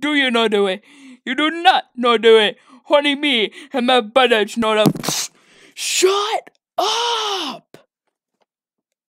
Do you not do it? You do not do it. Honey me and my brother's not a shut